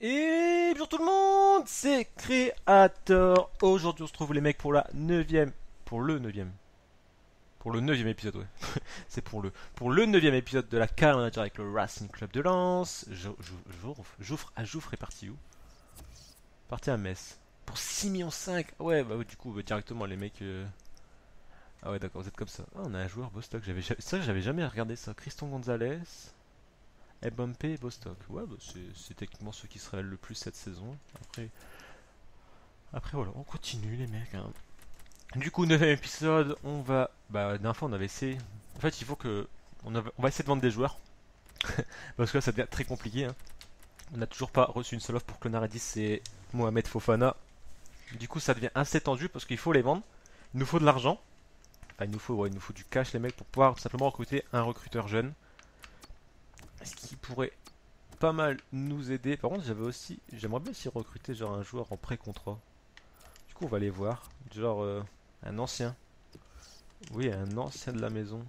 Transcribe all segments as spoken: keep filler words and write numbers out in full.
Et bonjour tout le monde, c'est Créateur. Aujourd'hui on se retrouve les mecs pour la neuvième, pour le neuvième, pour le neuvième épisode, ouais. C'est pour le, pour le neuvième épisode de la Car Manager avec le Racing Club de Lens. Jouffre, Jouffre, à Jouffre est parti où? Parti à Metz. Pour six millions cinq. Ouais, bah ouais, du coup, bah, directement les mecs. euh, Ah ouais, d'accord, vous êtes comme ça. Ah, on a un joueur Bostock. J'avais, ja- ça, j'avais jamais regardé ça. Christian Gonzalez. Mbampe, Bostock. Ouais, bah, c'est c'est techniquement ceux qui se révèlent le plus cette saison. Après, après voilà, on continue les mecs, hein. Du coup, neuvième épisode, on va. Bah, la dernière fois on avait essayé. En fait, il faut que. On, avait- on va essayer de vendre des joueurs. Parce que là, ça devient très compliqué, hein. On n'a toujours pas reçu une seule offre pour Clonaredis et Mohamed Fofana. Du coup, ça devient assez tendu parce qu'il faut les vendre. Il nous faut de l'argent. Enfin, il nous faut, ouais, il nous faut du cash, les mecs, pour pouvoir tout simplement recruter un recruteur jeune. Ce qui pourrait pas mal nous aider. Par contre, j'avais aussi. J'aimerais bien aussi recruter genre un joueur en pré-contrat. Du coup, on va aller voir. Genre euh, un ancien. Oui, un ancien de la maison.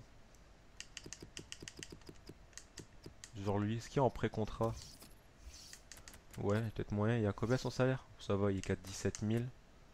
Genre lui, est-ce qu'il est en pré-contrat? Ouais, peut-être moyen. Il y a combien son salaire? Ça va, il est qu'à dix-sept mille.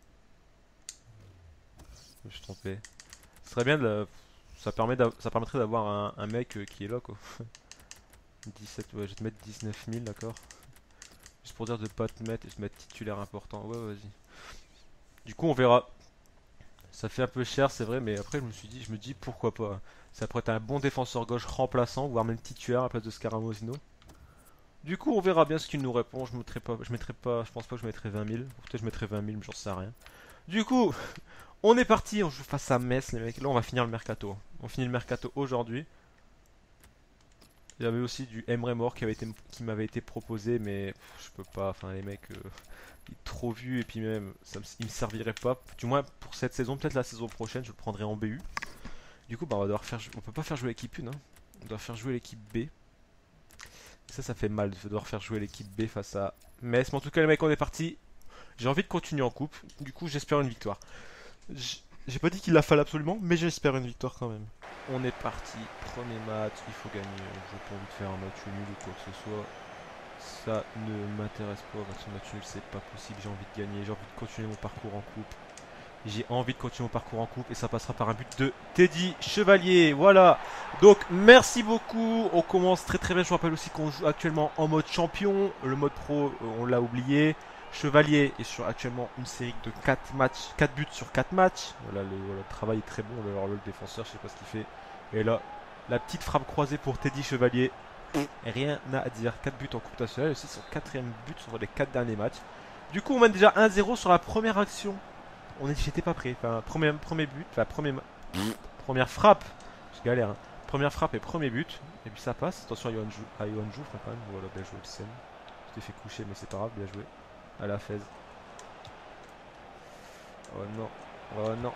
Je me suis trompé. Ce serait bien de la- Ça permet d'av- ça permettrait d'avoir un, un mec euh, qui est là quoi. dix-sept, ouais, je vais te mettre dix-neuf mille, d'accord. Juste pour dire de pas te mettre et te mettre titulaire important. Ouais, vas-y. Du coup, on verra. Ça fait un peu cher, c'est vrai, mais après, je me suis dit, je me dis pourquoi pas. Ça pourrait être un bon défenseur gauche remplaçant, voire même titulaire à la place de Scaramosino. Du coup, on verra bien ce qu'il nous répond. Je mettrai pas, je mettrai pas, je pense pas que je mettrai vingt mille. Peut-être je mettrai vingt mille, mais j'en sais rien. Du coup, on est parti. On joue face à Metz, les mecs. Là, on va finir le mercato. On finit le mercato aujourd'hui. Il y avait aussi du Emre Mor qui avait été, qui m'avait été proposé, mais pff, je peux pas. Enfin, les mecs, euh, il est trop vu et puis même, ça me- il me servirait pas. Du moins pour cette saison, peut-être la saison prochaine, je le prendrai en B U. Du coup, bah, on va devoir faire, on peut pas faire jouer l'équipe un, hein. On doit faire jouer l'équipe B. Et ça, ça fait mal de devoir faire jouer l'équipe B face à Metz. Mais en tout cas, les mecs, on est parti. J'ai envie de continuer en coupe. Du coup, j'espère une victoire. J- J'ai pas dit qu'il la fallait absolument, mais j'espère une victoire quand même. On est parti. Premier match, il faut gagner. J'ai pas envie de faire un match nul ou quoi que ce soit. Ça ne m'intéresse pas. Parce que match nul, c'est pas possible. J'ai envie de gagner. J'ai envie de continuer mon parcours en coupe. J'ai envie de continuer mon parcours en coupe et ça passera par un but de Teddy Chevalier. Voilà. Donc merci beaucoup. On commence très très bien. Je vous rappelle aussi qu'on joue actuellement en mode champion. Le mode pro, euh, on l'a oublié. Chevalier est sur actuellement une série de quatre matchs, quatre buts sur quatre matchs. Voilà, le, voilà, le travail est très bon. Alors le défenseur, je sais pas ce qu'il fait. Et là, la petite frappe croisée pour Teddy Chevalier. Rien à dire. quatre buts en Coupe nationale. Aussi son quatrième but sur les quatre derniers matchs. Du coup, on mène déjà un zéro sur la première action. On est, j'étais pas prêt. Enfin, premier, premier but, enfin, premier, première frappe. Je galère, hein. Première frappe et premier but. Et puis ça passe. Attention à Johan Jou, à Johan Jouffre quand même. Voilà, bien joué le scène. Je t'ai fait coucher, mais c'est pas grave, bien joué. À la Fez. Oh non. Oh non.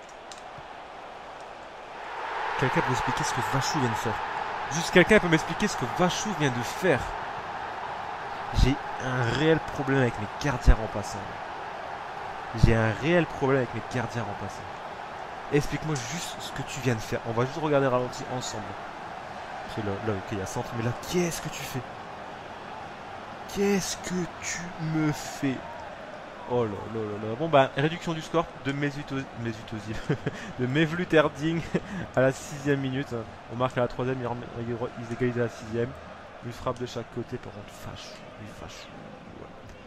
Quelqu'un peut m'expliquer ce que Vachou vient de faire. Juste quelqu'un peut m'expliquer ce que Vachou vient de faire. J'ai un réel problème avec mes gardiens remplaçants. J'ai un réel problème avec mes gardiens remplaçants. Explique-moi juste ce que tu viens de faire. On va juste regarder ralenti ensemble. Ok, là, là, ok, il y a centre, mais là, qu'est-ce que tu fais? Qu'est-ce que tu me fais? Oh là là là là. Bon bah, réduction du score de Mesut Özil, Mesut Özil, de Mevlut Erding à la sixième minute. On marque à la troisième, ils, rem- ils égalisent à la sixième. Une frappe de chaque côté, par contre, fâche, oui, fâche. Ouais.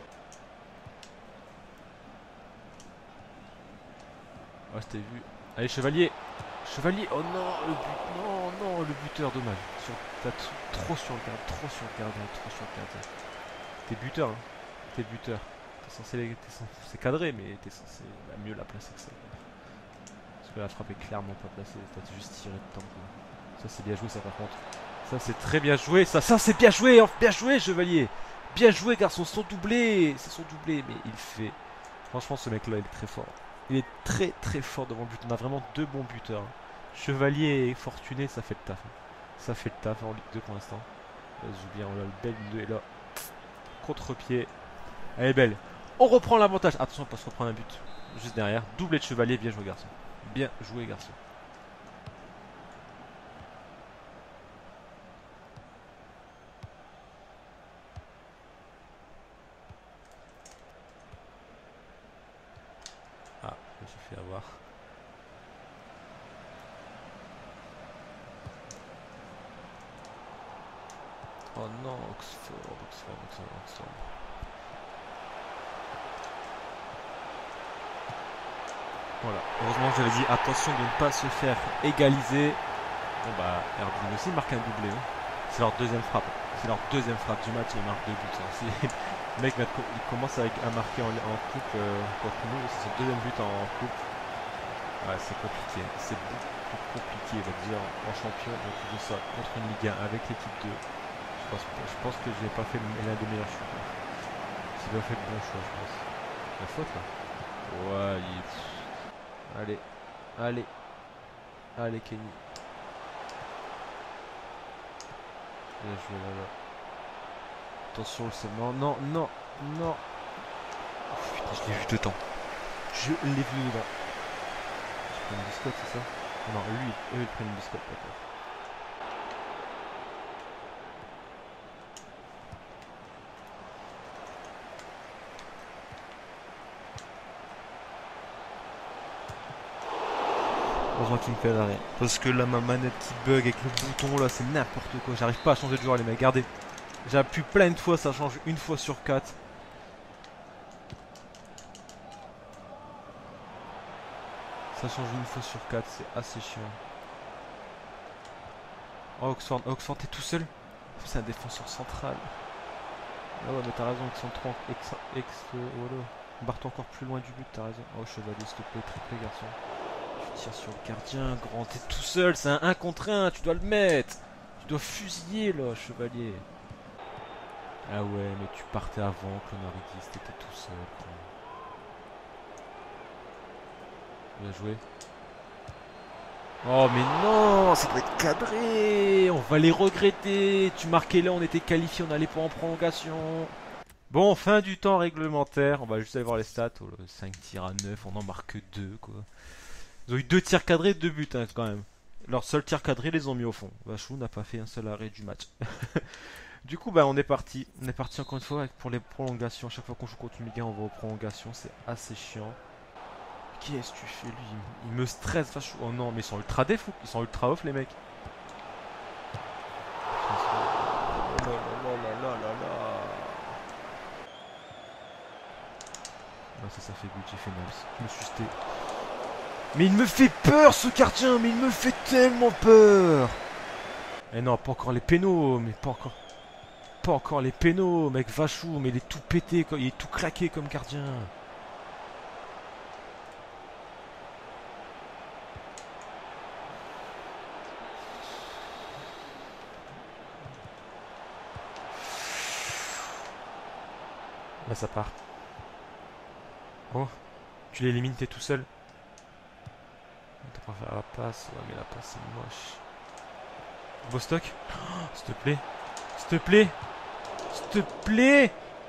Ouais, c'était vu. Allez, Chevalier. Chevalier. Oh non, le but. Non, non, le buteur, dommage. Sur, t'as t- trop sur le gardien, trop sur le gardien, trop sur le gardien. T'es buteur, hein. T'es buteur. T'es censé, les- t'es censé, c'est cadré, mais t'es censé bah, mieux la placer que ça. Parce que la frappe est clairement pas placée. T'as juste tiré de temps, quoi. Ça, c'est bien joué, ça, par contre. Ça, c'est très bien joué. Ça, ça, c'est bien joué. hein. Bien joué, Chevalier. Bien joué, garçon. Son doublé. C'est son doublé, mais il fait. Franchement, ce mec-là, il est très fort. Il est très très fort devant le but. On a vraiment deux bons buteurs. Chevalier et Fortuné, ça fait le taf. Ça fait le taf en Ligue deux pour l'instant. Là, Zoubien, on a le bel Ligue deux. Et là, contre-pied. Elle est belle. On reprend l'avantage. Attention, on peut se reprendre un but. Juste derrière. Doublé de Chevalier. Bien joué, garçon. Bien joué, garçon. me suis fait avoir. Oh non, Oxford, Oxford, Oxford, Oxford. Voilà, heureusement j'avais dit attention de ne pas se faire égaliser. Bon bah, Erdin aussi marque un doublé. Hein. C'est leur deuxième frappe. C'est leur deuxième frappe du match et ils marquent deux buts. Hein. Le mec il commence avec un marqué en, en coupe euh, contre nous. C'est son deuxième but en, en coupe. Ouais, c'est compliqué. C'est beaucoup plus compliqué, on va dire, en champion. Donc je ça contre une Ligue un avec l'équipe deux. Je pense, je pense que je n'ai pas fait l'un des meilleurs choix. J'ai pas fait le bon choix, je pense. La faute là. Ouais, il est... Allez, allez, allez Kenny. Bien joué là, là. Attention le seul. Non, non, non, non. Oh, putain, je l'ai vu dedans. Je l'ai vu dedans. Je prends une biscotte, c'est ça? Non, lui, eux ils prennent une biscotte, d'accord. Heureusement qu'il me fait l'arrêt. Parce que là, ma manette qui bug avec le bouton, là, c'est n'importe quoi. J'arrive pas à changer de joueur, les mecs. Regardez. J'appuie plein de fois, ça change une fois sur quatre. Ça change une fois sur quatre, c'est assez chiant. Oh, Oxford, Oxford, t'es tout seul? C'est un défenseur central. Ah ouais, mais t'as raison, ils sont trop ex... ex voilà. Barre-toi encore plus loin du but, t'as raison. Oh, chevalier, s'il te plaît, triplé, garçon. Tu tires sur le gardien, grand. T'es tout seul, c'est un un contre un, tu dois le mettre. Tu dois fusiller, là, chevalier. Ah ouais, mais tu partais avant, Clonaridis, t'étais tout seul. Quoi. Bien joué. Oh mais non, ça doit être cadré. On va les regretter. Tu marquais là, on était qualifiés, on allait pas en prolongation. Bon, fin du temps réglementaire. On va juste aller voir les stats. Oh, cinq tirs à neuf, on en marque deux quoi. Ils ont eu deux tirs cadrés, deux buts hein, quand même. Leur seul tir cadré, les ont mis au fond. Vachou n'a pas fait un seul arrêt du match. Du coup, bah, on est parti. On est parti encore une fois pour les prolongations. Chaque fois qu'on joue contre une Ligue un, on va aux prolongations. C'est assez chiant. Qu'est-ce que tu fais, lui? Il me stresse, vachou. Oh non, mais ils sont ultra def, ils sont ultra off, les mecs. Oh là là là là là là. Ah, ça, ça fait but, j'ai fait nice. Je me suis sté. Mais il me fait peur, ce gardien. Mais il me fait tellement peur. Eh non, pas encore les pénaux, mais pas encore. Pas encore les pénaux, mec, vachou, mais il est tout pété, il est tout claqué comme gardien. Là, ça part. Oh, tu l'élimines, t'es tout seul. T'as pas faire la passe, ouais, mais la passe c'est moche. Bostock, oh, s'il te plaît, s'il te plaît. S'il te plaît.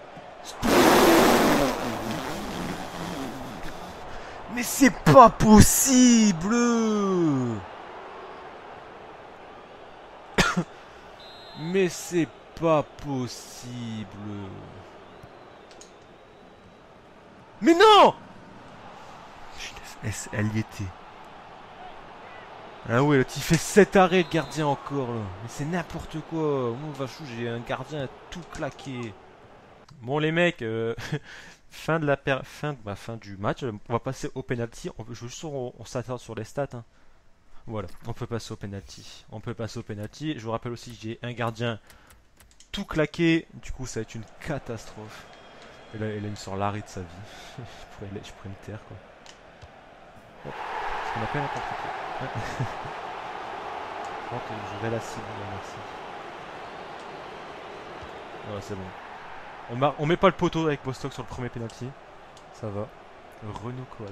Mais c'est pas possible. Mais c'est pas possible. Mais non. Elle y était. Ah ouais, il fait sept arrêts le gardien encore là. Mais c'est n'importe quoi. Moi, vachou, j'ai un gardien tout claqué. Bon les mecs, euh, fin de la per... fin, bah, fin du match. On va passer au penalty. On, je veux juste on, on s'attarde sur les stats. Hein. Voilà, on peut passer au penalty. On peut passer au penalty. Je vous rappelle aussi que j'ai un gardien tout claqué. Du coup, ça va être une catastrophe. Et là, et là il me sort l'arrêt de sa vie. je, pourrais, je pourrais me taire quoi. Hop. Ce qu'on appelle un contre-pied. Je vais la cible, merci. Voilà, c'est bon. On, mar... on met pas le poteau avec Bostock sur le premier penalty. Ça va. Renault Quad.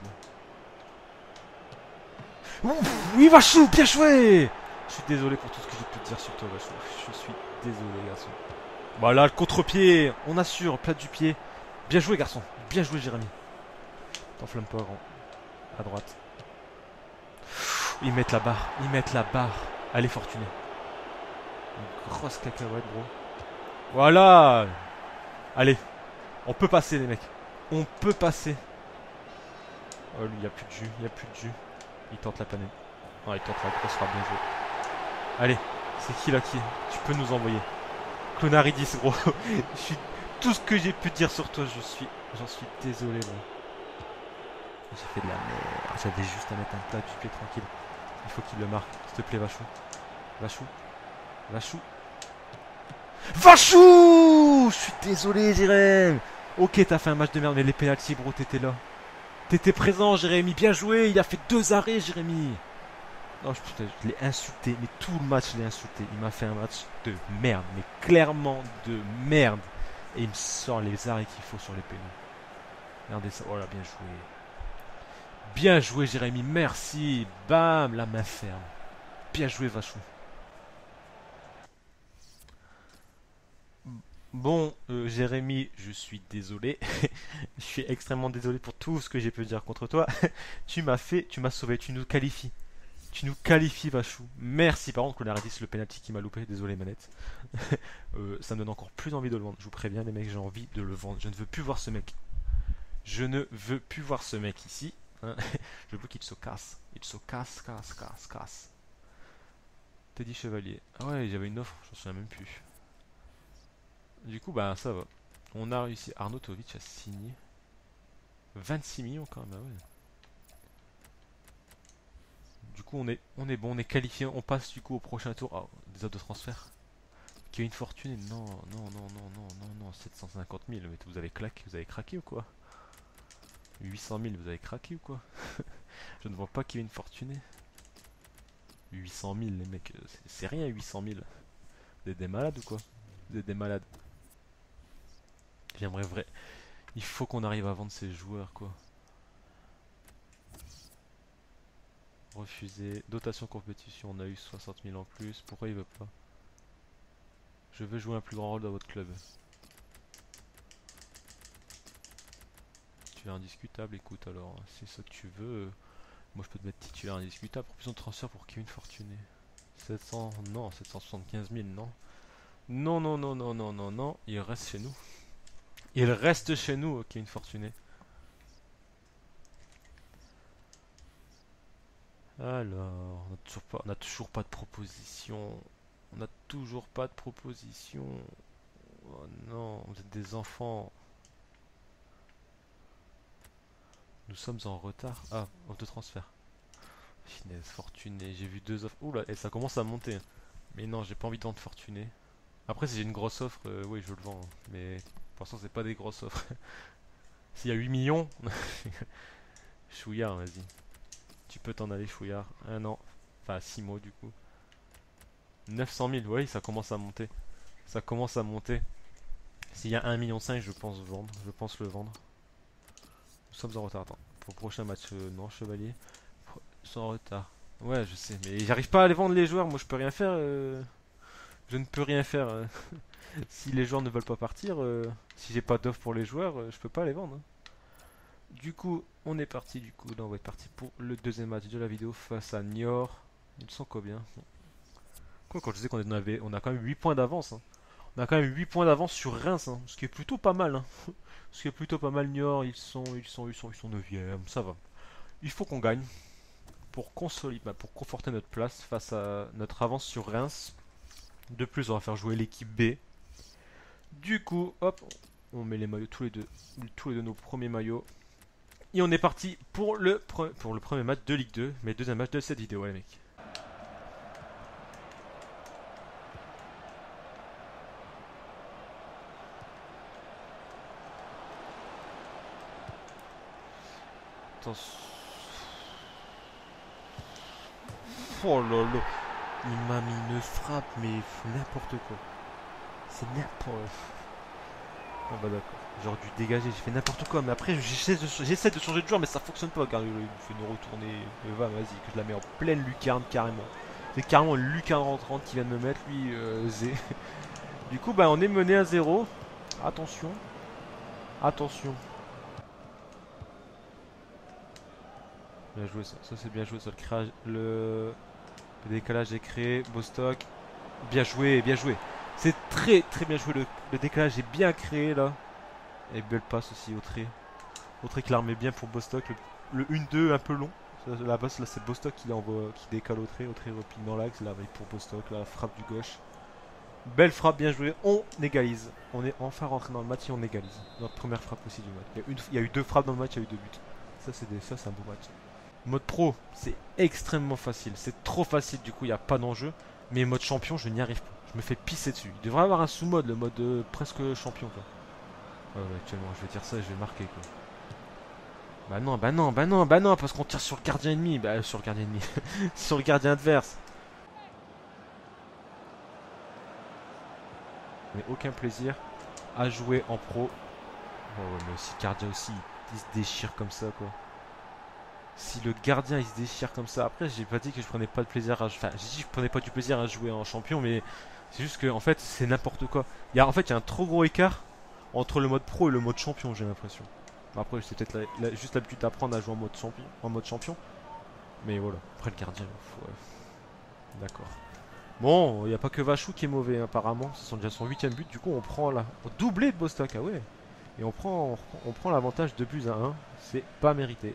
Oui, Vachou, bien joué. Je suis désolé pour tout ce que j'ai pu te dire sur toi, Vachou. Je suis désolé, garçon. Voilà, le contre-pied. On assure, plate du pied. Bien joué, garçon. Bien joué, Jérémy. T'enflamme pas, grand. À droite. Ils mettent la barre. Ils mettent la barre. Allez, fortuné. Une grosse cacahuète, gros. Voilà. Allez. On peut passer, les mecs. On peut passer. Oh, lui, il n'y a plus de jus, il n'y a plus de jus. Il tente la panne. Ouais, il tente la grosse frappe, bien joué. Allez, c'est qui là qui tu peux nous envoyer? Clonaridis, gros. Je suis... Tout ce que j'ai pu dire sur toi, je suis... J'en suis désolé, gros. J'ai fait de la merde. J'avais juste à mettre un plat du pied tranquille. Il faut qu'il le marque. S'il te plaît, Vachou. Vachou. Vachou. Vachou! Je suis désolé, Jérémy. Ok, t'as fait un match de merde, mais les pénaltys, bro, t'étais là. T'étais présent, Jérémy. Bien joué. Il a fait deux arrêts, Jérémy. Non, je, putain, je l'ai insulté, mais tout le match, je l'ai insulté. Il m'a fait un match de merde, mais clairement de merde. Et il me sort les arrêts qu'il faut sur les pénaux. Regardez ça. Oh là, bien joué. Bien joué, Jérémy. Merci. Bam, la main ferme. Bien joué, Vachou. Bon, euh, Jérémy, je suis désolé. Je suis extrêmement désolé pour tout ce que j'ai pu dire contre toi. Tu m'as fait, tu m'as sauvé, tu nous qualifies. Tu nous qualifies, Vachou. Merci. Par contre, Clonaridis, le penalty qui m'a loupé. Désolé, manette. euh, ça me donne encore plus envie de le vendre. Je vous préviens, les mecs, j'ai envie de le vendre. Je ne veux plus voir ce mec. Je ne veux plus voir ce mec ici. Hein. Je veux qu'il se casse. Il se casse, casse, casse, casse. Teddy Chevalier. Ah ouais, j'avais une offre, je m'en souviens même plus. Du coup, bah ça va. On a réussi. Arnautovic a signé. vingt-six millions quand même, ah ouais. Du coup, on est, on est bon, on est qualifié. On passe du coup au prochain tour. Ah, des offres de transfert. Kevin Fortuné, non, non, non, non, non, non, non, sept cent cinquante mille. Mais vous avez claqué, vous avez craqué ou quoi? huit cent mille, vous avez craqué ou quoi? Je ne vois pas Kevin Fortuné. huit cent mille, les mecs, c'est rien, huit cent mille. Vous êtes des malades ou quoi? Vous êtes des malades. J'aimerais vrai. Il faut qu'on arrive à vendre ces joueurs, quoi. Refusé. Dotation compétition, on a eu soixante mille en plus. Pourquoi il veut pas? Je veux jouer un plus grand rôle dans votre club. Tu es indiscutable, écoute alors. Si c'est ça que tu veux, moi je peux te mettre titulaire indiscutable. Proposition de transfert pour Kevin Fortuné. sept cents, non, sept cent soixante-quinze mille, non. Non, non, non, non, non, non, non. Il reste chez nous. Il reste chez nous, Kevin Fortuné. Alors, on n'a toujours pas, on a toujours pas de proposition. On n'a toujours pas de proposition. Oh non, vous êtes des enfants. Nous sommes en retard. Ah, offre de transfert. Finesse, Fortuné. J'ai vu deux offres. Oula, et ça commence à monter. Mais non, j'ai pas envie de vendre Fortuné. Après, si j'ai une grosse offre, euh, oui, je le vends. Mais pour l'instant, c'est pas des grosses offres. S'il y a huit millions, Chouillard, vas-y. Tu peux t'en aller, Chouillard. Un an. Enfin, six mois du coup. neuf cent mille, oui, ça commence à monter. Ça commence à monter. S'il y a un million cinq, je pense vendre. Je pense le vendre. Nous sommes en retard. Attends. Pour le prochain match, euh, non, Chevalier. Ils sont en retard. Ouais, je sais. Mais j'arrive pas à les vendre, les joueurs. Moi, je peux rien faire. Euh... Je ne peux rien faire. Euh... si les joueurs ne veulent pas partir, euh... si j'ai pas d'offre pour les joueurs, euh, je peux pas les vendre. Hein. Du coup, on est parti. Du coup, là, on va être parti pour le deuxième match de la vidéo face à Niort. Ils sont combien? Quoi, quand je disais qu'on avait, on a quand même huit points d'avance. Hein. On a quand même huit points d'avance sur Reims, hein, ce qui est plutôt pas mal. Hein. Ce qui est plutôt pas mal. Niort, ils sont, ils sont, ils sont, ils sont neuvième, ça va. Il faut qu'on gagne pour consolider, bah, pour conforter notre place face à notre avance sur Reims. De plus, on va faire jouer l'équipe B. Du coup, hop, on met les maillots tous les deux, tous les deux nos premiers maillots. Et on est parti pour le, pour le premier match de Ligue deux, mais deuxième match de cette vidéo, les mecs. Attention. Oh là là. Il m'a mis une frappe, mais n'importe quoi. C'est n'importe. Ah bah d'accord. J'aurais dû dégager, j'ai fait n'importe quoi. Mais après, j'essaie de, de changer de joueur, mais ça fonctionne pas. Car il me fait une retournée. Mais va, vas-y, que je la mets en pleine lucarne carrément. C'est carrément une lucarne rentrante qui vient de me mettre, lui, euh, Zé. Du coup, bah, on est mené à zéro. Attention. Attention. Bien joué ça. Ça, c'est bien joué ça. Le, créage, le... le décalage est créé. Bostock. Bien joué, bien joué. C'est très très bien joué. Le, le décalage est bien créé là. Et belle passe aussi au trait. Au trait qui la remet bien pour Bostock. Le, le un deux un peu long. La base, là, c'est Bostock qui, envoie, qui décale au trait, au trait repli dans l'axe. Là, avec pour Bostock, la frappe du gauche. Belle frappe, bien jouée. On égalise. On est enfin rentré dans le match et on égalise. Notre première frappe aussi du match. Il y a, une, il y a eu deux frappes dans le match, il y a eu deux buts. Ça, c'est des, ça, c'est un beau match. Mode pro, c'est extrêmement facile. C'est trop facile, du coup, il n'y a pas d'enjeu. Mais mode champion, je n'y arrive pas. Je me fais pisser dessus. Il devrait y avoir un sous-mode, le mode euh, presque champion, quoi. Ouais, ouais, actuellement, je vais dire ça et je vais marquer, quoi. Bah non, bah non, bah non, bah non, parce qu'on tire sur le gardien ennemi. Bah, euh, sur le gardien ennemi. Sur le gardien adverse. Mais aucun plaisir à jouer en pro. Oh ouais, mais aussi gardien aussi, il se déchire comme ça, quoi. Si le gardien il se déchire comme ça, après j'ai pas dit que je prenais pas de plaisir à, enfin j'ai dit que je prenais pas du plaisir à jouer en champion, mais c'est juste que en fait c'est n'importe quoi. Il y a en fait il y a un trop gros écart entre le mode pro et le mode champion, j'ai l'impression. Bon, après c'est peut-être la, la, juste l'habitude d'apprendre à jouer en mode champion, en mode champion. Mais voilà, après le gardien, ouais. D'accord. Bon, il n'y a pas que Vachou qui est mauvais hein, apparemment, c'est son, déjà son huitième but, du coup on prend la doublé de Bostock, ah ouais. Et on prend, on, on prend l'avantage de buts à un, c'est pas mérité.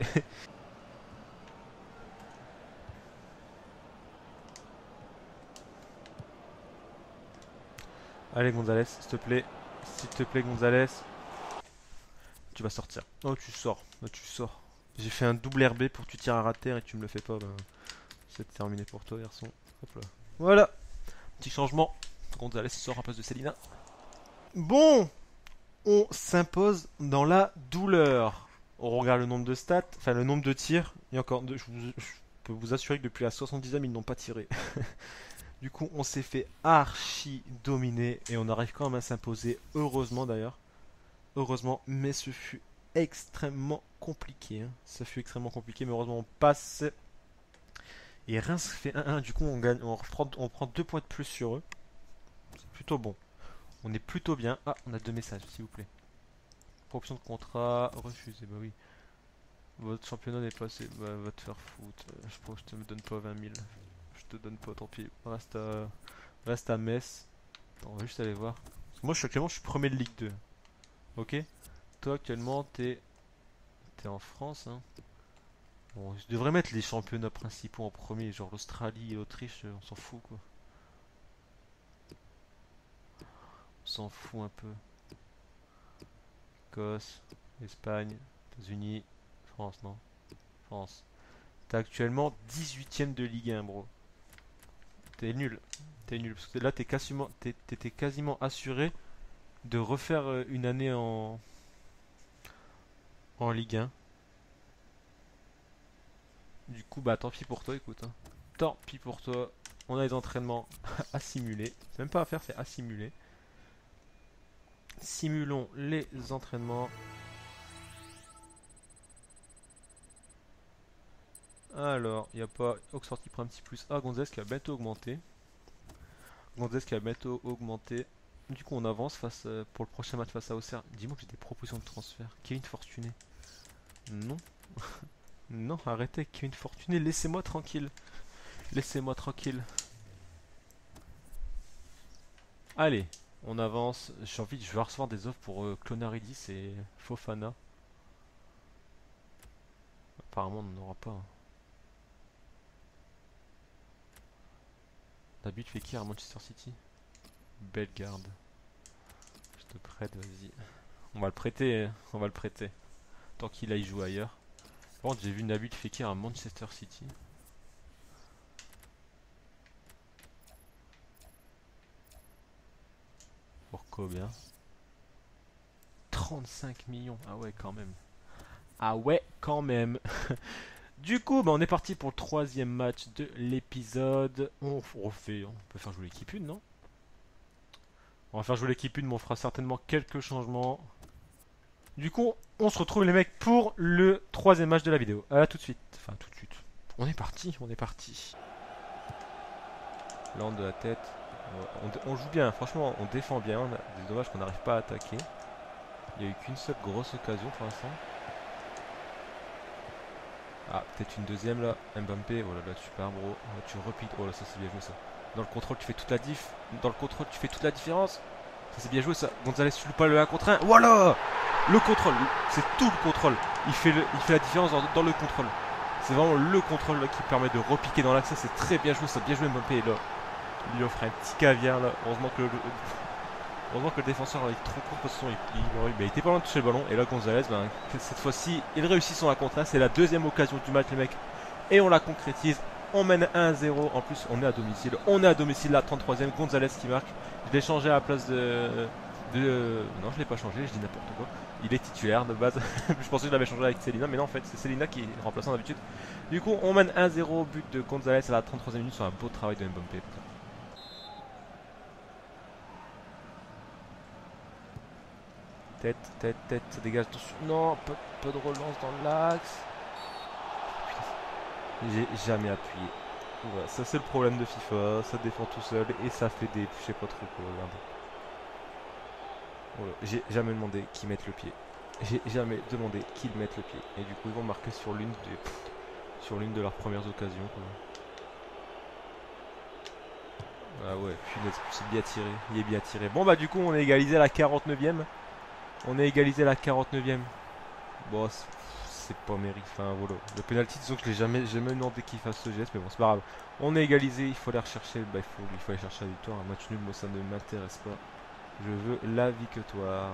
Allez Gonzalez, s'il te plaît. S'il te plaît Gonzalez. Tu vas sortir. Oh tu sors. Oh, tu sors. J'ai fait un double R B pour que tu tires à ras de terre et tu me le fais pas. Ben, c'est terminé pour toi garçon. Hop là. Voilà. Petit changement. Gonzalez sort à place de Célina. Bon. On s'impose dans la douleur. On regarde le nombre de stats. Enfin le nombre de tirs. Et encore, je, vous, je peux vous assurer que depuis la soixante-dixième ils n'ont pas tiré. Du coup, on s'est fait archi dominer et on arrive quand même à s'imposer, heureusement d'ailleurs. Heureusement, mais ce fut extrêmement compliqué. Hein. Ça fut extrêmement compliqué, mais heureusement on passe. Et Reims fait un un, du coup on gagne, on prend, on prend deux points de plus sur eux. C'est plutôt bon. On est plutôt bien. Ah, on a deux messages, s'il vous plaît. Proposition de contrat, refusé, bah oui. Votre championnat n'est pas assez, bah, va te faire foutre. Je pense que je te me donne pas vingt mille. Je te donne pas, tant pis. Reste à, reste à Metz. Attends, on va juste aller voir. Parce que moi, je suis actuellement, je suis premier de Ligue deux. Ok. Toi, actuellement, t'es, t'es en France. Hein. Bon, je devrais mettre les championnats principaux en premier, genre l'Australie et l'Autriche. On s'en fout, quoi. On s'en fout un peu. Écosse, Espagne, États-Unis, France, non. France. T'es actuellement dix-huitième de Ligue un, bro. T'es nul. T'es nul. Parce que là, t'es quasiment, t'es, t'étais quasiment assuré de refaire euh, une année en, en Ligue un. Du coup, bah tant pis pour toi, écoute. Hein. Tant pis pour toi. On a les entraînements à simuler. C'est même pas à faire, c'est à simuler. Simulons les entraînements. Alors, il n'y a pas Oxford qui prend un petit plus. Ah, Gonzalez qui a bientôt augmenté. Gonzalez qui a bientôt augmenté. Du coup, on avance face euh, pour le prochain match face à Auxerre. Dis-moi que j'ai des propositions de transfert. Kevin Fortuné. Non. Non, arrêtez, Kevin Fortuné. Laissez-moi tranquille. Laissez-moi tranquille. Allez, on avance. J'ai envie, je vais recevoir des offres pour euh, Clonaridis et Fofana. Apparemment, on n'en aura pas. Hein. David Fekir à Manchester City. Bellegarde. Je te prête, vas-y. On va le prêter, hein. On va le prêter. Tant qu'il aille jouer ailleurs. Bon, j'ai vu Nabil Fekir à Manchester City. Pour combien? trente-cinq millions. Ah ouais, quand même. Ah ouais, quand même. Du coup, bah, on est parti pour le troisième match de l'épisode. On refait, on peut faire jouer l'équipe une, non? On va faire jouer l'équipe une, mais on fera certainement quelques changements. Du coup, on se retrouve les mecs pour le troisième match de la vidéo. A tout de suite. Enfin, tout de suite. On est parti, on est parti. Lande de la tête. On, on joue bien, franchement, on défend bien. C'est dommage qu'on n'arrive pas à attaquer. Il n'y a eu qu'une seule grosse occasion pour l'instant. Ah, peut-être une deuxième là. Mbappé, oh là là, super bro. Oh, tu repiques. Oh là, ça c'est bien joué ça. Dans le contrôle, tu fais toute la diff. Dans le contrôle, tu fais toute la différence. Ça c'est bien joué ça. Gonzalez, tu loupes pas le un contre un. Voilà. Le contrôle, c'est tout le contrôle. Il fait, le, il fait la différence dans, dans le contrôle. C'est vraiment le contrôle là, qui permet de repiquer dans l'accès. C'est très bien joué, ça a bien joué Mbappé. Là, il lui offre un petit caviar là. Heureusement que le, le, heureusement que le défenseur est trop court parce que il, il, il, il était pas loin de toucher le ballon. Et là, Gonzalez, ben, cette fois-ci, il réussit son contre. C'est la deuxième occasion du match, les mecs. Et on la concrétise. On mène un zéro. En plus, on est à domicile. On est à domicile, la trente-troisième. Gonzalez qui marque. Je l'ai changé à la place de. de... Non, je l'ai pas changé, je dis n'importe quoi. Il est titulaire de base. Je pensais que je l'avais changé avec Célina, mais non, en fait, c'est Célina qui est remplaçant d'habitude. Du coup, on mène un zéro, but de Gonzalez à la trente-troisième minute sur un beau travail de Mbappé. Tête, tête, tête, ça dégage. Attention. Non, peu, peu de relance dans l'axe. J'ai jamais appuyé. Voilà, ça c'est le problème de FIFA, ça défend tout seul et ça fait des... je sais pas trop quoi, regardez. Voilà. J'ai jamais demandé qu'ils mettent le pied. J'ai jamais demandé qu'ils mettent le pied. Et du coup ils vont marquer sur l'une des... sur l'une de leurs premières occasions quoi. Ah ouais, punaise, c'est bien tiré, il est bien tiré. Bon bah du coup on est égalisé à la quarante-neuvième. On est égalisé à la quarante-neuvième. Bon, c'est pas mérite. Enfin voilà. Le penalty, disons que je l'ai jamais, jamais demandé qu'il fasse ce geste, mais bon, c'est pas grave. On est égalisé, il faut aller rechercher. Bah, il faut, il faut aller chercher la victoire. Un match nul, moi ça ne m'intéresse pas. Je veux la victoire.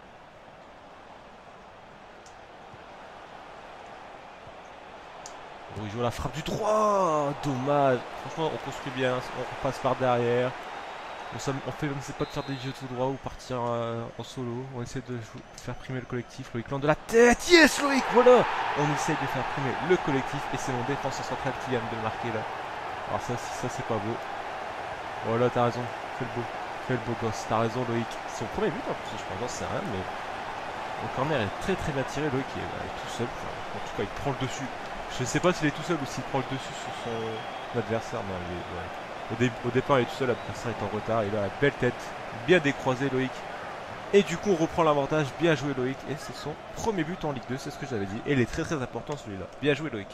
Bon, il joue la frappe du droit. Dommage. Franchement, on construit bien. On passe par derrière. On, on fait, on essaie pas de faire des jeux tout droit ou partir euh, en solo. On essaie de, jouer, de faire primer le collectif. Loïc Land de la tête. Yes, Loïc, voilà. On essaie de faire primer le collectif. Et c'est mon défenseur central qui vient de marquer là. Alors ça, ça c'est pas beau. Voilà, t'as raison. Fais le beau. Fais le beau gosse. T'as raison, Loïc. C'est son premier but en plus, je pense. J'en sais rien, mais le corner est très très bien tiré. Loïc est, bah, est tout seul. Enfin, en tout cas, il prend le dessus. Je sais pas s'il est tout seul ou s'il prend le dessus sur son adversaire. Non, il est, ouais. Au, dé au départ, il est tout seul, l'adversaire est en retard. Il a la belle tête, bien décroisé, Loïc. Et du coup, on reprend l'avantage. Bien joué, Loïc. Et c'est son premier but en Ligue deux, c'est ce que j'avais dit. Et il est très très important celui-là. Bien joué, Loïc.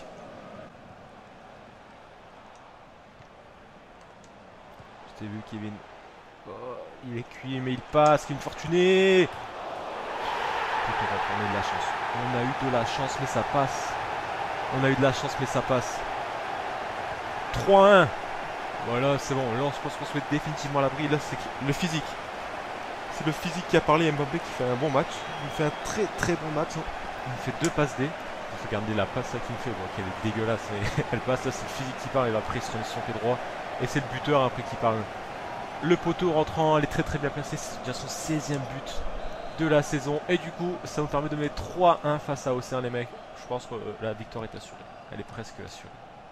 Je t'ai vu, Kevin. Oh, il est cuit, mais il passe. Qu'une fortunée. On a eu de la chance. On a eu de la chance, mais ça passe. On a eu de la chance, mais ça passe. trois un. Voilà, c'est bon. Là, je pense qu'on se met définitivement à l'abri. Là, c'est le physique. C'est le physique qui a parlé. Mbappé qui fait un bon match. Il fait un très très bon match. Il fait deux passes D. Il faut regarder la passe qu'il me fait. Bon, qu'elle est dégueulasse. Elle passe là, c'est le physique qui parle. Il va pression son pied droit. Et c'est le buteur après qui parle. Le poteau rentrant, elle est très très bien placée. C'est déjà son seizième but de la saison. Et du coup, ça nous permet de mettre trois un face à Auxerre, les mecs. Je pense que la victoire est assurée. Elle est presque assurée.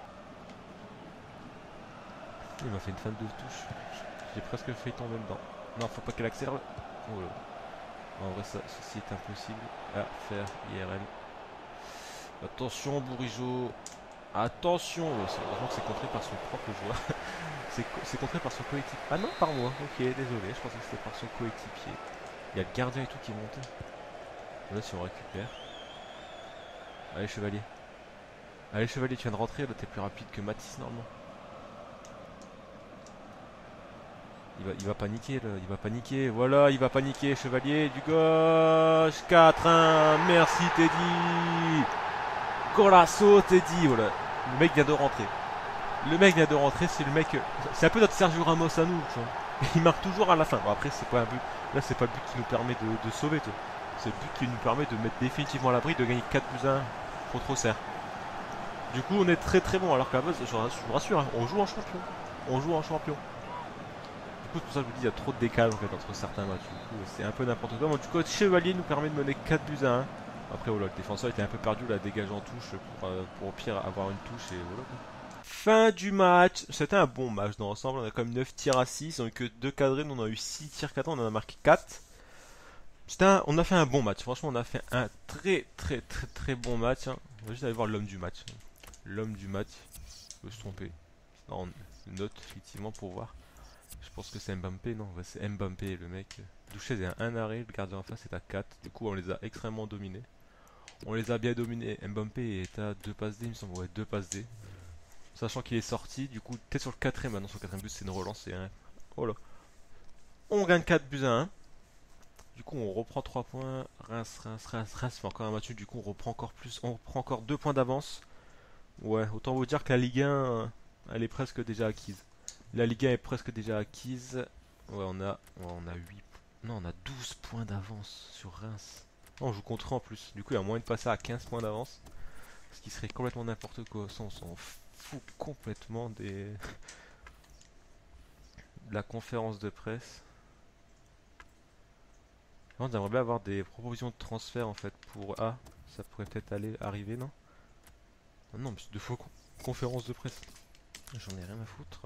Il m'a fait une fan de touche. J'ai presque fait tomber dedans. Non, faut pas qu'elle accélère. Oh là. En vrai, ça, ceci est impossible à faire I R L. Attention, Bourigeau. Attention. Heureusement que c'est contré par son propre joueur. C'est contré par son coéquipier. Ah non, par moi. Ok, désolé. Je pensais que c'était par son coéquipier. Il y a le gardien et tout qui monte. Là, si on récupère. Allez, Chevalier. Allez, Chevalier, tu viens de rentrer. Là, t'es plus rapide que Matisse, normalement. Il va, il va paniquer là, il va paniquer, voilà, il va paniquer, Chevalier, du gauche, quatre un, merci Teddy, Colasso Teddy, voilà, le mec vient de rentrer, le mec vient de rentrer, c'est le mec, c'est un peu notre Sergio Ramos à nous, tu vois. Il marque toujours à la fin, bon après c'est pas un but, là c'est pas le but qui nous permet de, de sauver, c'est le but qui nous permet de mettre définitivement à l'abri, de gagner quatre buts à un contre Auxerre. Du coup on est très très bon, alors qu'à la base, je vous rassure, hein, on joue en champion, on joue en champion. C'est pour ça que je vous dis, il y a trop de décalage en fait, entre certains matchs. C'est un peu n'importe quoi. Bon, du coup, Chevalier nous permet de mener quatre buts à un. Après, voilà, le défenseur était un peu perdu, là, dégage en touche pour, euh, pour au pire avoir une touche et voilà. Fin du match. C'était un bon match dans l'ensemble. On a quand même neuf tirs à six. On a eu que deux cadrés. Nous, on a eu six tirs cadrés. On en a marqué quatre. Un, on a fait un bon match. Franchement, on a fait un très, très, très, très bon match. Hein. On va juste aller voir l'homme du match. L'homme du match. Je me suis trompé. Non, on note effectivement pour voir. Je pense que c'est Mbappé, non, c'est Mbappé le mec. Douchez est à un arrêt, le gardien en face est à quatre. Du coup, on les a extrêmement dominés. On les a bien dominés. Mbappé est à deux passes D, il me semble, ouais, deux passes D. Sachant qu'il est sorti, du coup, peut-être sur le quatrième, maintenant sur le quatrième but, c'est une relance et un. Oh là. On gagne quatre buts à un. Du coup, on reprend trois points. Reims, Reims, Reims, Reims fait encore un match. Du coup, on reprend encore plus. On reprend encore deux points d'avance. Ouais, autant vous dire que la Ligue un, euh, elle est presque déjà acquise. La Ligue un est presque déjà acquise. Ouais, on a, ouais, on a huit. Non, on a douze points d'avance sur Reims. Non, on joue contre eux en plus. Du coup, il y a moyen de passer à quinze points d'avance. Ce qui serait complètement n'importe quoi. Ça, on s'en fout complètement des... de la conférence de presse. On aimerait bien avoir des propositions de transfert en fait pour... Ah, ça pourrait peut-être aller arriver, non? Ah non, mais c'est deux fois con- conférence de presse. J'en ai rien à foutre.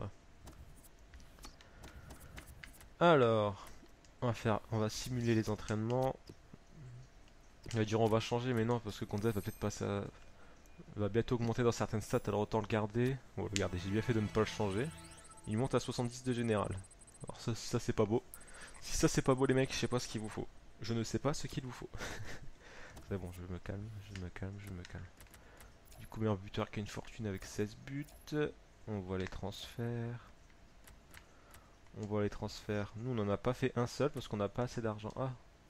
Alors, on va faire, on va simuler les entraînements. Il va dire on va changer, mais non, parce que Gonzalez va peut-être passer à... va bientôt augmenter dans certaines stats, alors autant le garder. Bon, regardez, j'ai bien fait de ne pas le changer. Il monte à soixante-dix de général. Alors ça, ça c'est pas beau. Si ça c'est pas beau les mecs, je sais pas ce qu'il vous faut. Je ne sais pas ce qu'il vous faut. C'est bon, je me calme, je me calme, je me calme. Du coup, meilleur buteur qui a une fortune avec seize buts. On voit les transferts. On voit les transferts. Nous, on n'en a pas fait un seul parce qu'on n'a pas assez d'argent. Ah.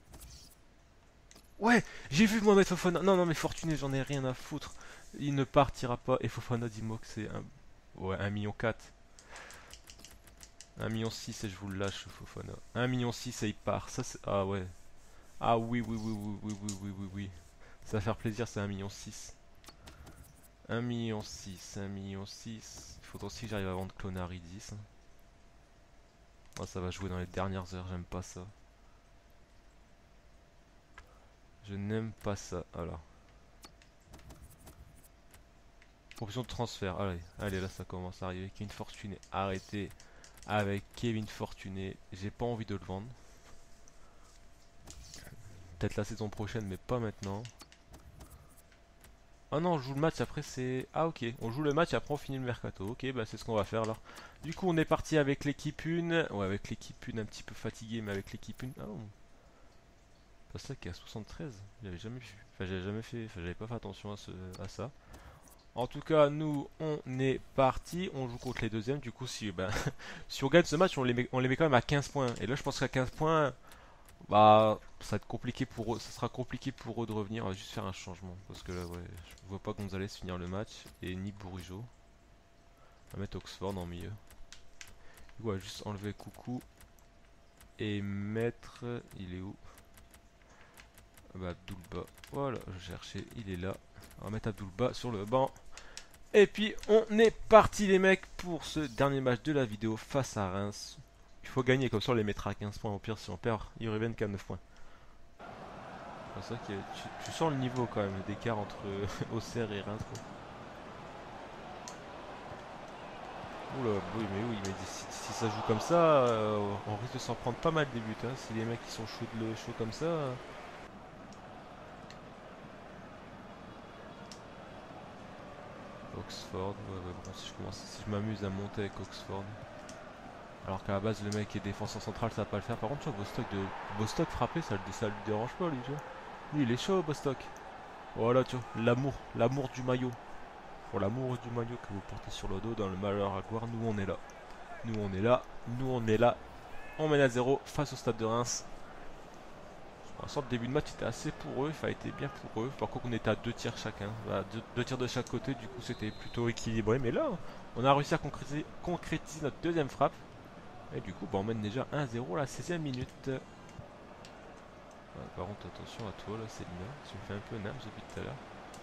Ouais, j'ai vu Mohamed Fofana. Non, non, mais Fortuné, j'en ai rien à foutre. Il ne partira pas. Et Fofana, dis-moi que c'est un... Ouais, un million quatre. un million six et je vous le lâche, Fofana. un million six et il part. Ça, c'est... Ah ouais. Ah oui, oui, oui, oui, oui, oui, oui, oui, oui. Ça va faire plaisir, c'est un million six. un million six, un million six. Il faudra aussi que j'arrive à vendre Clonaridis. Oh, ça va jouer dans les dernières heures, j'aime pas ça. Je n'aime pas ça. Alors. Proposition de transfert. Allez, allez, là ça commence à arriver. Kevin Fortuné. Arrêtez avec Kevin Fortuné. J'ai pas envie de le vendre. Peut-être la saison prochaine, mais pas maintenant. Ah non, on joue le match après c'est... Ah ok, on joue le match après on finit le mercato. Ok, bah c'est ce qu'on va faire alors. Du coup on est parti avec l'équipe un. Ouais, avec l'équipe un un petit peu fatigué, mais avec l'équipe un. Ah, pas ça qui est à soixante-treize. J'avais jamais vu. Enfin j'avais jamais fait. Enfin j'avais pas fait attention à, ce... à ça. En tout cas, nous, on est parti. On joue contre les deuxièmes. Du coup, si, ben, si on gagne ce match, on les, met, on les met quand même à quinze points. Et là, je pense qu'à quinze points, bah, ça va être compliqué pour eux. Ça sera compliqué pour eux de revenir. On va juste faire un changement. Parce que là, ouais, je vois pas Gonzalez finir le match. Et ni Bourigeau. On va mettre Oxford en milieu. On va juste enlever Coucou. Et mettre. Il est où? Bah, Abdoulba. Voilà, je cherchais. Il est là. On va mettre Abdoulba sur le banc. Et puis on est parti les mecs pour ce dernier match de la vidéo face à Reims. Il faut gagner, comme ça on les mettra à quinze points. Au pire si on perd, ils reviennent qu'à neuf points. C'est ça que tu, tu sens le niveau quand même d'écart entre Auxerre et Reims. Quoi. Oula, oui mais oui, mais si, si ça joue comme ça, euh, on risque de s'en prendre pas mal des buts. Hein. Si les mecs qui sont chauds, de, chauds comme ça... Euh... Oxford, ouais, ouais, bon, si je commence, si je m'amuse à monter avec Oxford. Alors qu'à la base le mec est défenseur central, ça va pas le faire. Par contre tu vois Bostock de Bostock frapper, ça, ça lui dérange pas lui, tu vois. Lui il est chaud Bostock. Voilà tu vois, l'amour, l'amour du maillot. Pour l'amour du maillot que vous portez sur le dos dans le malheur à gloire, nous on est là. Nous on est là, nous on est là. On mène à zéro face au stade de Reims. En sorte début de match était assez pour eux, ça a été bien pour eux. Par contre on était à deux tirs chacun, voilà, deux, deux tirs de chaque côté, du coup c'était plutôt équilibré. Mais là on a réussi à concrétiser, concrétiser notre deuxième frappe. Et du coup bah, on mène déjà un zéro à la seizième minute. Ouais, par contre attention à toi là Célina, tu me fais un peu nams depuis tout à l'heure.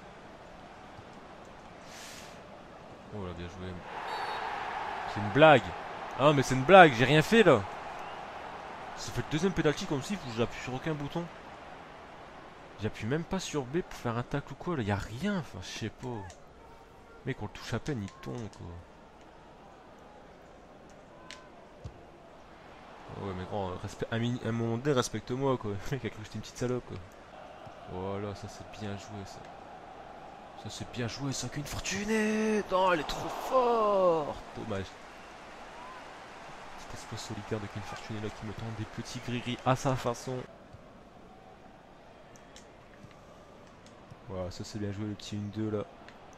Oh là bien joué. C'est une blague. Ah mais c'est une blague, j'ai rien fait là. Ça fait le deuxième penalty comme si j'appuie sur aucun bouton. J'appuie même pas sur B pour faire un tacle ou quoi là, y a rien, enfin je sais pas. Mec on le touche à peine, il tombe quoi. Ouais mais grand, respect, un, mini, un moment donné respecte-moi quoi. Le mec a cru que j'étais une petite salope quoi. Voilà, ça c'est bien joué ça. Ça c'est bien joué ça, qu'une fortunée. Non, elle est trop forte. Dommage. Petit espoir solitaire de qu'une fortunée là qui me tend des petits gris-gris à sa façon. Voilà, ça c'est bien joué le petit un deux là.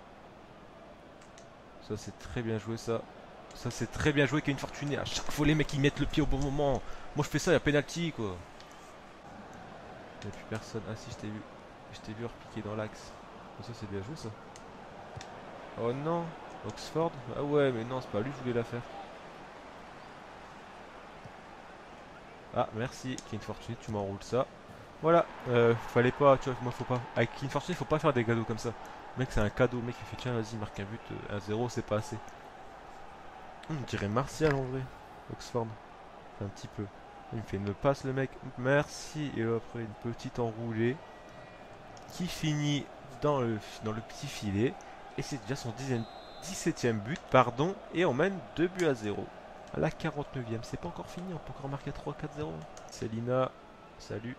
Ça c'est très bien joué ça. Ça c'est très bien joué qu'une fortunée. À chaque fois les mecs ils mettent le pied au bon moment. Moi je fais ça, il y a penalty quoi. Il n'y a plus personne. Ah si, je t'ai vu. Je t'ai vu repiquer dans l'axe. Oh, ça c'est bien joué ça. Oh non, Oxford. Ah ouais, mais non, c'est pas lui que je voulais la faire. Ah merci, King Fortune, tu m'enroules ça. Voilà, euh, fallait pas, tu vois, moi faut pas. Avec King Fortune, faut pas faire des cadeaux comme ça. Le mec, c'est un cadeau. Le mec, il fait tiens, vas-y, marque un but. euh, un zéro, c'est pas assez. Hum, on dirait Martial en vrai. Oxford. Enfin, un petit peu. Il me fait une passe, le mec. Merci. Et après, une petite enroulée qui finit dans le, dans le petit filet. Et c'est déjà son dixième, dix-septième but, pardon. Et on mène deux buts à zéro. À la quarante-neuvième. C'est pas encore fini, on peut encore marquer trois quatre zéro. Célina, salut.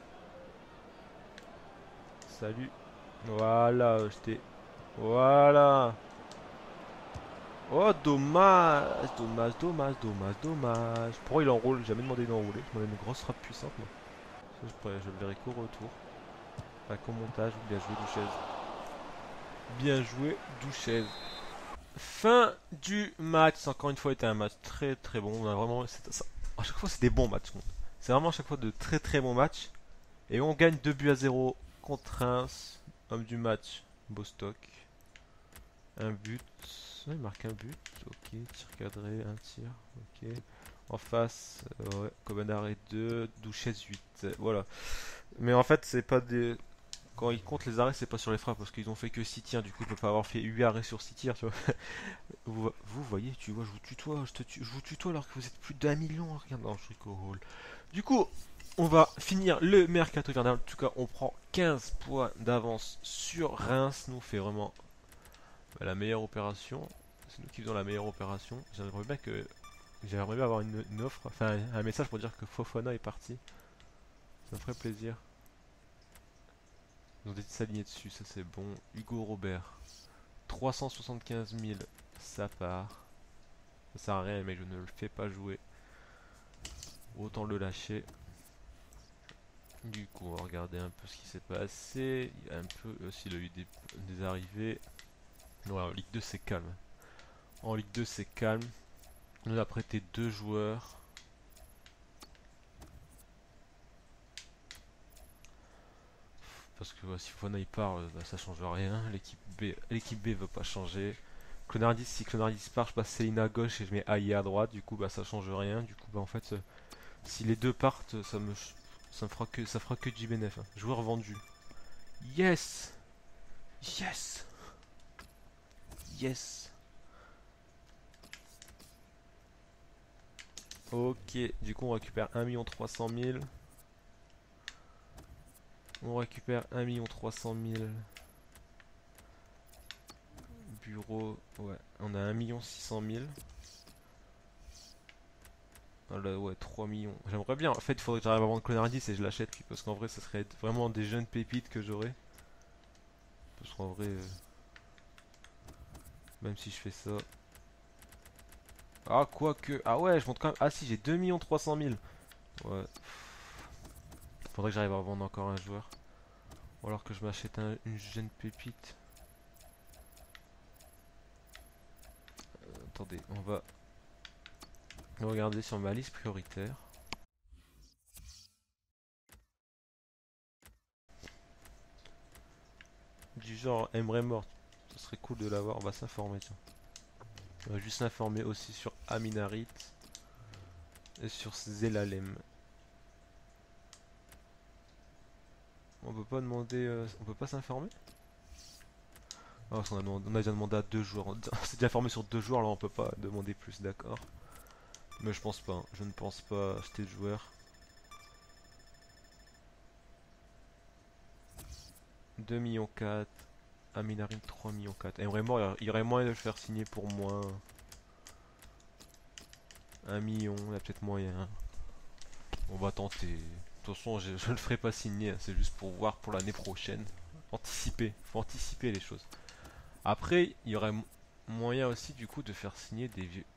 Salut. Voilà, je t'ai. Voilà. Oh, dommage. Dommage, dommage, dommage, dommage. Pourquoi il enroule? J'ai jamais demandé d'enrouler. Je demandais une grosse frappe puissante, moi. Ça, je, pourrais- je le verrai qu'au retour. Pas qu'au montage. Bien joué, Douchez. Bien joué, Douchez. Fin du match. Ça, encore une fois, été un match très très bon. On a vraiment. c'est- ça- À chaque fois, c'est des bons matchs. C'est vraiment à chaque fois de très très bons matchs. Et on gagne deux buts à zéro contre Reims. Homme du match, Bostock. Un but. Ouais, il marque un but. Ok, tir cadré, un tir. Ok. En face, euh, ouais, Kobanare deux, Douchez huit. Voilà. Mais en fait, c'est pas des. Quand ils comptent les arrêts, c'est pas sur les frappes parce qu'ils ont fait que six tirs. Du coup, ils peuvent pas avoir fait huit arrêts sur six tirs, tu vois. Vous, vous voyez, tu vois, je vous tutoie, je, te tu- je vous tutoie alors que vous êtes plus d'un million. Regarde, non, je rigole. Du coup, on va finir le mercato hivernal. En tout cas, on prend quinze points d'avance sur Reims. Nous fait vraiment bah, la meilleure opération. C'est nous qui faisons la meilleure opération. J'aimerais bien que j'aimerais bien avoir une, une offre, enfin un, un message pour dire que Fofana est parti. Ça me ferait plaisir. Ils ont décidé de s'aligner dessus, ça c'est bon. Hugo Robert, trois cent soixante-quinze mille, ça part. Ça sert à rien, mais je ne le fais pas jouer. Autant le lâcher. Du coup, on va regarder un peu ce qui s'est passé. Il y a un peu aussi, il a eu des, des arrivées. Ouais, en Ligue deux, c'est calme. En Ligue deux, c'est calme. On a prêté deux joueurs. Parce que ouais, si Fofana il part, euh, bah, ça change rien. L'équipe B, l'équipe B veut pas changer. Clonardis, si Clonardis part, je passe Céline à gauche et je mets Aïe à droite. Du coup, bah ça change rien. Du coup, bah en fait, euh, si les deux partent, ça me, ça me fera que, ça fera que du bénéf. Hein. Joueur vendu. Yes, yes, yes. Ok, du coup on récupère un million trois cent mille. On récupère un million trois cent mille. Bureau, ouais, on a un million six cent mille. Ah là, ouais, trois millions. J'aimerais bien, en fait, il faudrait que j'arrive à vendre Clonardis et je l'achète lui, parce qu'en vrai, ça serait vraiment des jeunes pépites que j'aurais. Parce qu'en vrai, euh, même si je fais ça. Ah, quoique. Ah ouais, je monte quand même. Ah si, j'ai deux millions trois cent mille. Ouais. Faudrait que j'arrive à vendre encore un joueur. Ou alors que je m'achète un- une jeune pépite. Euh, attendez, on va regarder sur ma liste prioritaire. Du genre Emre mort. Ce serait cool de l'avoir. On va s'informer, tiens. On va juste s'informer aussi sur Aminarit et sur Zelalem. On peut pas demander. euh, on peut pas s'informer? Ah, parce qu'on a, demandé- on a déjà demandé à deux jours. On s'est déjà formé sur deux jours, alors on peut pas demander plus, d'accord. Mais je pense pas. Hein. Je ne pense pas acheter de joueur. deux millions quatre. Aminarim trois millions quatre. Et vraiment, il y aurait moyen de le faire signer pour moins. un million, il y a peut-être moyen. On va tenter. De toute façon, je, je le ferai pas signer. Hein. C'est juste pour voir pour l'année prochaine. Anticiper. Faut anticiper les choses. Après, il y aurait moyen aussi du coup de faire signer des vieux.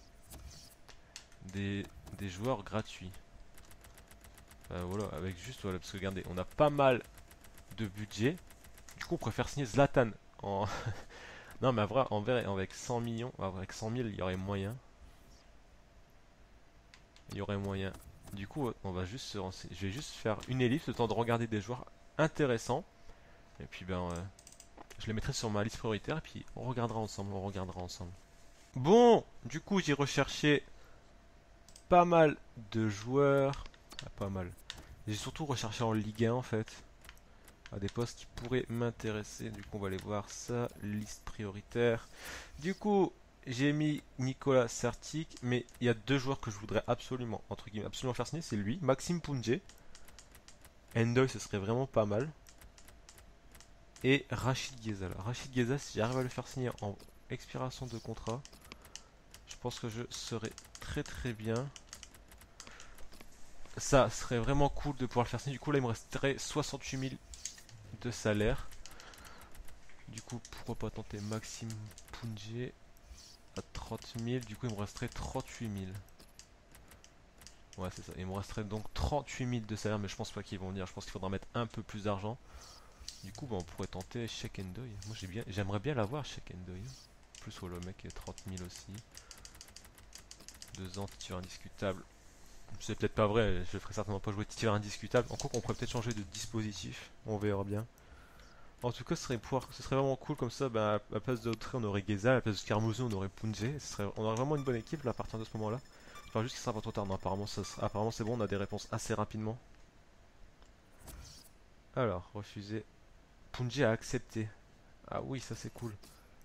Des, des joueurs gratuits. Euh, voilà, avec juste, voilà, parce que regardez, on a pas mal de budget. Du coup, on préfère signer Zlatan en. Non, mais en vrai, en vrai, avec cent millions, avec cent mille, il y aurait moyen. Il y aurait moyen. Du coup, on va juste se renseigner. Je vais juste faire une ellipse, le temps de regarder des joueurs intéressants. Et puis ben, euh, je les mettrai sur ma liste prioritaire. Et puis on regardera ensemble, on regardera ensemble. Bon, du coup, j'ai recherché pas mal de joueurs. Ah, pas mal. J'ai surtout recherché en Ligue un en fait. À des postes qui pourraient m'intéresser. Du coup, on va aller voir ça. Liste prioritaire. Du coup, j'ai mis Nicolas Sertic. Mais il y a deux joueurs que je voudrais absolument, entre guillemets, absolument faire signer. C'est lui, Maxime Pounjé. Endoy, ce serait vraiment pas mal. Et Rachid Ghezal. Rachid Ghezal, si j'arrive à le faire signer en expiration de contrat, je pense que je serais très très bien. Ça serait vraiment cool de pouvoir le faire signer. Du coup, là, il me resterait soixante-huit mille de salaire. Du coup, pourquoi pas tenter Maxime Pounjé à trente mille. Du coup, il me resterait trente-huit mille. Ouais, c'est ça. Il me resterait donc trente-huit mille de salaire, mais je pense pas qu'ils vont venir. Je pense qu'il faudra mettre un peu plus d'argent. Du coup, bah, on pourrait tenter Cheikh Ndoye. Moi, j'ai bien, j'aimerais bien l'avoir, Cheikh Ndoye. Plus, oh, le mec est trente mille aussi. Deux ans, titulaire indiscutable. C'est peut-être pas vrai, je ferai certainement pas jouer titulaire indiscutable. Encore qu'on pourrait peut-être changer de dispositif. On verra bien. En tout cas, ce serait, pouvoir, ce serait vraiment cool comme ça. Bah, à la place de Autré, on aurait Geza. À la place de Scarmozo, on aurait Pounjé. Ce serait, on aurait vraiment une bonne équipe là, à partir de ce moment-là. J'espère juste qu'il sera pas trop tard. Non, apparemment, ça sera- apparemment c'est bon, on a des réponses assez rapidement. Alors, refuser. Pounjé a accepté. Ah oui, ça c'est cool.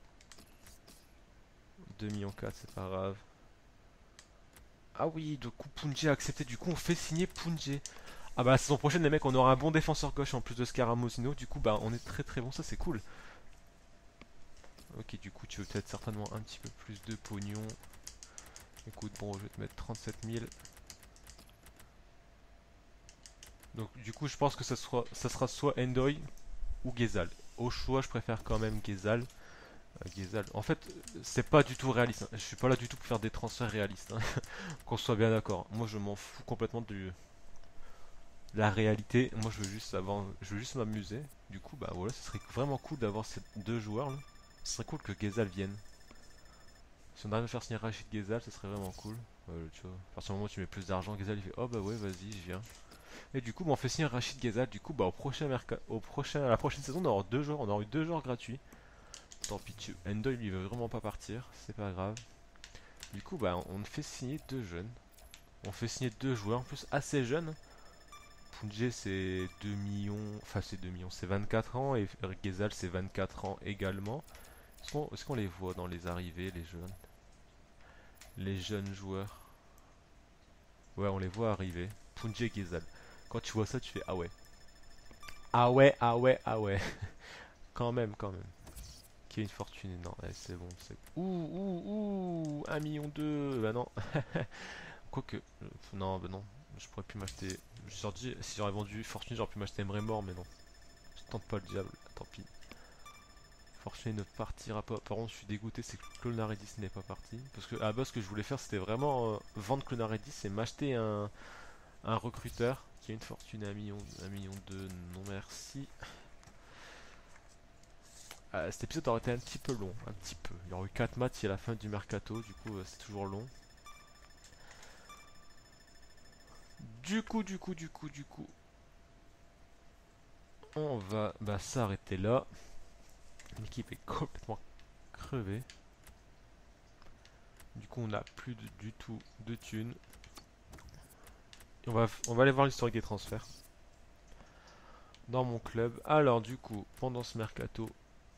deux millions quatre, c'est pas grave. Ah oui, du coup Pounjé a accepté, du coup on fait signer Pounjé. Ah bah la saison prochaine les mecs on aura un bon défenseur gauche en plus de Scaramousinho, du coup bah on est très très bon, ça c'est cool. Ok, du coup tu veux peut-être certainement un petit peu plus de pognon. Écoute, bon je vais te mettre trente-sept mille. Donc du coup je pense que ça sera, ça sera soit Endoy ou Ghezal. Au choix je préfère quand même Ghezal. Euh, Ghezal. En fait c'est pas du tout réaliste, hein. Je suis pas là du tout pour faire des transferts réalistes, hein. Qu'on soit bien d'accord. Moi je m'en fous complètement du... la réalité. Moi je veux juste avoir, je veux juste m'amuser. Du coup bah voilà, ce serait vraiment cool d'avoir ces deux joueurs là. Ce serait cool que Ghezal vienne. Si on arrive à faire signer Rachid Ghezal, ce serait vraiment cool. Euh, tu vois, à partir du moment où tu mets plus d'argent, Ghezal il fait oh bah ouais vas-y je viens. Et du coup bah, on fait signer Rachid Ghezal. Du coup bah au prochain mercat, au prochain, à la prochaine saison on aura deux joueurs, on aura eu deux joueurs gratuits. Tant pis, tu... Endoy lui veut vraiment pas partir, c'est pas grave. Du coup bah on fait signer deux jeunes. On fait signer deux joueurs en plus assez jeunes. Pounjé c'est deux millions, enfin c'est deux millions, c'est vingt-quatre ans et Ghezal c'est vingt-quatre ans également. Est-ce qu'on est qu'on les voit dans les arrivées, les jeunes Les jeunes joueurs. Ouais, on les voit arriver. Pounjé Ghezal. Quand tu vois ça, tu fais ah ouais. Ah ouais, ah ouais, ah ouais. Quand même, quand même. Qui a une fortune énorme. Ouais, c'est bon, c'est... Ouh, ouh, ouh, un million deux. Bah non. Quoique... euh, Non, bah non. Je pourrais plus m'acheter... Je leur dis, si j'aurais vendu Fortune, j'aurais pu m'acheter Emre mort, mais non. Je tente pas le diable, tant pis. Fortuné ne partira pas. Par contre, je suis dégoûté, c'est que Clonaredis n'est pas parti. Parce que à la base, ce que je voulais faire, c'était vraiment euh, vendre Clonaredis et m'acheter un, un recruteur qui a une fortune à un million, un million deux. Non merci. Ah, cet épisode aurait été un petit peu long, un petit peu. Il y aurait eu quatre matchs à la fin du mercato, du coup, euh, c'est toujours long. Du coup, du coup, du coup, du coup, on va bah, s'arrêter là. L'équipe est complètement crevée. Du coup, on n'a plus de- du tout de thunes. Et on va, on va aller voir l'historique des transferts dans mon club. Alors, du coup, pendant ce mercato,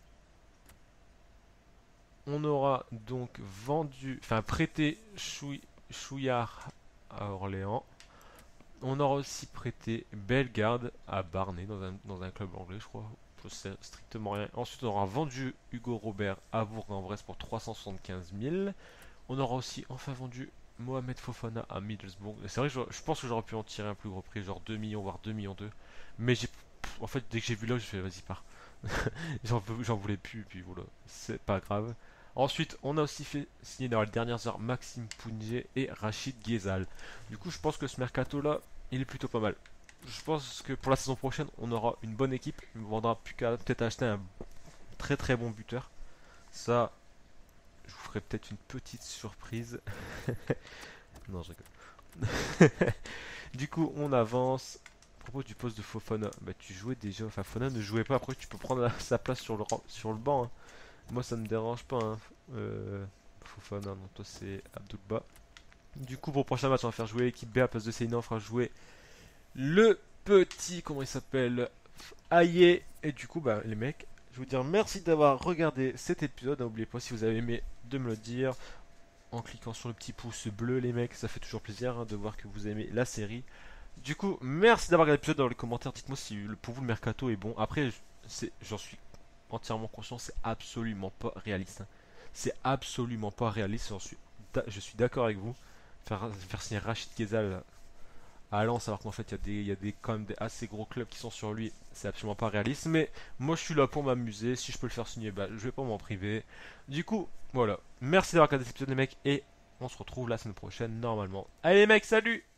on aura donc vendu, enfin prêté Chouy- Chouillard à Orléans. On aura aussi prêté Bellegarde à Barnet, dans un, dans un club anglais, je crois. Je sais strictement rien. Ensuite, on aura vendu Hugo Robert à Bourg-en-Bresse pour trois cent soixante-quinze mille. On aura aussi enfin vendu Mohamed Fofana à Middlesbrough. C'est vrai que je, je pense que j'aurais pu en tirer un plus gros prix, genre deux millions, voire deux millions deux. Mais j'ai, en fait, dès que j'ai vu là, j'ai fait vas-y, pars. J'en j'en voulais plus, et puis voilà, c'est pas grave. Ensuite, on a aussi fait signer dans les dernières heures Maxime Pounjé et Rachid Ghezal. Du coup, je pense que ce mercato-là, il est plutôt pas mal. Je pense que pour la saison prochaine, on aura une bonne équipe. Il ne faudra plus qu'à peut-être acheter un très très bon buteur. Ça, je vous ferai peut-être une petite surprise. Non, je rigole. Du coup, on avance. À propos du poste de Fofana, bah tu jouais déjà. Enfin, Fofana ne jouait pas. Après, tu peux prendre la- sa place sur le, ran- sur le banc, hein. Moi, ça me dérange pas, hein. Euh, Fofana, non, toi c'est Abdulba. Du coup, pour le prochain match, on va faire jouer l'équipe B à la place de Seina. On fera jouer le petit, comment il s'appelle, Aïe. Et du coup, bah, les mecs, je vais vous dire merci d'avoir regardé cet épisode. N'oubliez pas, si vous avez aimé, de me le dire en cliquant sur le petit pouce bleu, les mecs. Ça fait toujours plaisir, hein, de voir que vous aimez la série. Du coup, merci d'avoir regardé l'épisode. Dans les commentaires, dites-moi si le, pour vous le mercato est bon. Après, c'est, j'en suis entièrement conscient, c'est absolument pas réaliste, hein. C'est absolument pas réaliste, j'en suis, je suis d'accord avec vous. Faire, faire signer Rachid Ghezal à Lens, alors qu'en fait, il y a, des, il y a des, quand même des assez gros clubs qui sont sur lui, c'est absolument pas réaliste. Mais moi, je suis là pour m'amuser. Si je peux le faire signer, bah, je vais pas m'en priver. Du coup, voilà. Merci d'avoir regardé cet épisode, les mecs. Et on se retrouve la semaine prochaine, normalement. Allez, les mecs, salut!